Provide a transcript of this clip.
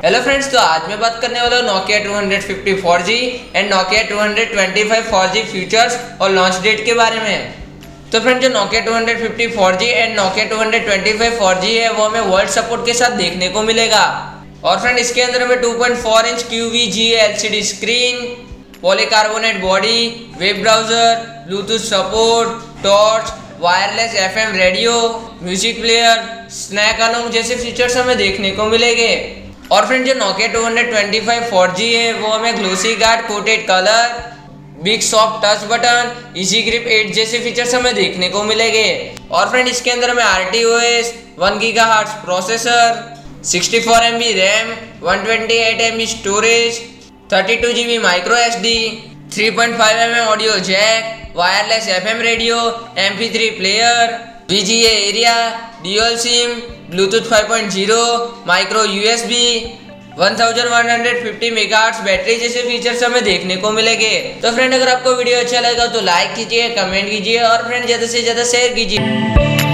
Hello friends, तो आज मैं बात करने वाला हूँ Nokia 250 4G and Nokia 225 4G features और लॉन्च डेट के बारे में। तो फ्रेंड्स, जो Nokia 250 4G and Nokia 225 4G है वो हमें वर्ल्ड सपोर्ट के साथ देखने को मिलेगा। और फ्रेंड, इसके अंदर हमें 2.4 inch QVGA LCD screen, polycarbonate body, web browser, Bluetooth support, torch, wireless FM radio, music player, snake alarm जैसे फीचर्स हमें देखने को मिलेंगे। और फ्रेंड, जो Nokia 225 4G है वो हमें glossy guard coated colour, big soft touch button, easy grip 8 जैसे फीचर्स हमें देखने को मिलेंगे। और फ्रेंड, इसके अंदर हमें RTOS, 1 GHz processor, 64 MB RAM, 128 MB storage, 32 GB micro SD, 3.5 mm audio jack, wireless FM radio, MP3 player, VGA area, dual SIM, Bluetooth 5.0, micro USB, 1150 megahertz battery जैसे फीचर्स हमें देखने को मिलेंगे। तो फ्रेंड, अगर आपको वीडियो अच्छा लगा तो लाइक कीजिए, कमेंट कीजिए और फ्रेंड ज़्यादा से ज़्यादा शेयर कीजिए।